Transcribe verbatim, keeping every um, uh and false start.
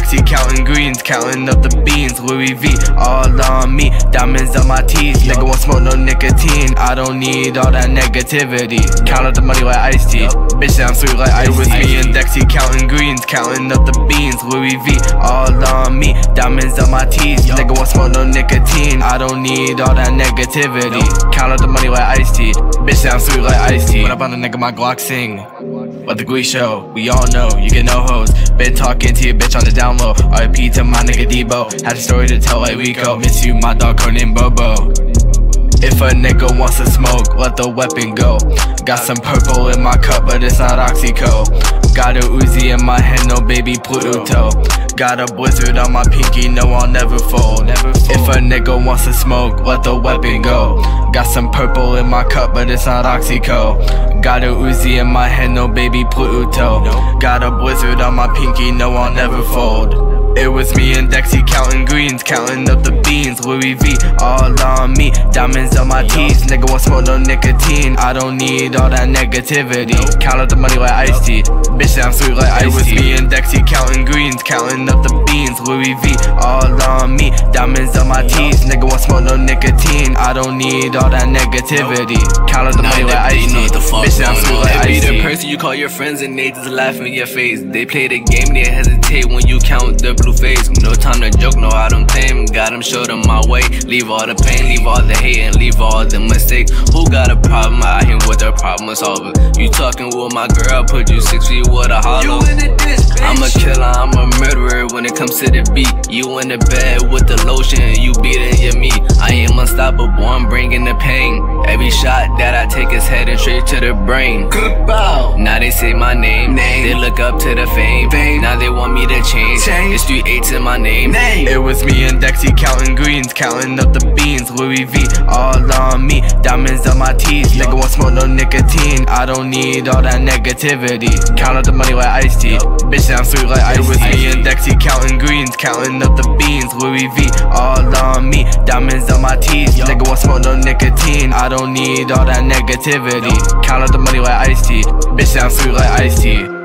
Dexy, counting greens, counting up the beans. Louis V, all on me, diamonds on my teeth. Nigga won't smoke no nicotine, I don't need all that negativity. Count up the money like iced tea, bitch I'm sweet like ice. It was me and Dexy, counting greens, counting up the beans. Louis V, all on me, diamonds on my teeth. Nigga won't smoke no nicotine, I don't need all that negativity. Count up the money like iced tea, bitch I'm sweet like iced tea. When up on the nigga, my Glock sing. What the Glee show, we all know, you get no hoes. Been talking to your bitch on the down low. R I P to my nigga Debo, had a story to tell like Rico. Miss you, my dog Conan Bobo. If a nigga wants to smoke, let the weapon go. Got some purple in my cup, but it's not Oxyco. Got a Uzi in my hand, no baby Pluto. Got a blizzard on my pinky, no I'll never fold. Never fold. If a nigga wants to smoke, let the weapon go. Got some purple in my cup, but it's not Oxyco. Got a Uzi in my hand, no baby Pluto. Got a blizzard on my pinky, no I'll never fold. It was me and Dexy, counting greens, counting up the beans. Louis V, all on me, diamonds on my teeth. Nigga won't smoke no nicotine, I don't need all that negativity. Count up the money like iced tea, bitch I'm sweet like ice. It was me and Dexy, counting greens, counting up the beans. Louis V, all on me, diamonds on my teeth. Nigga won't smoke no nicotine, I don't need all that negativity. Count up the money like iced tea, bitch I'm sweet like ice. Be the person you call your friends and they just laugh in your face. They play the game, they hesitate when you count the blue face. No time to joke, no I don't claim. Got them, show them my way. Leave all the pain, leave all the hate, and leave all the mistakes. Who got a problem? I ain't with the problem solver. You talking with my girl, put you six feet with a hollow. I'm a killer, I'm a murderer when it comes to the beat. You in the bed with the lotion, you beating your meat. I am unstoppable, I'm bringing the pain. Every shot that I take is heading straight to the brain. Now they say my name, they look up to the fame. Now they want me to change, it's three eights in my name. It was me and Dexy, counting greens, counting up the beans. Louis V, all on me, diamonds on my teeth. Nigga won't smoke no nicotine, I don't need all that negativity. Count up the money like iced tea, bitch I'm sweet like ice. It was me and Dexy, counting greens, counting up the beans. Louis V, all on me, diamonds on my teeth. Nigga won't smoke no nicotine, I don't need all that negativity. Count up the money like iced tea, bitch I'm sweet like iced tea.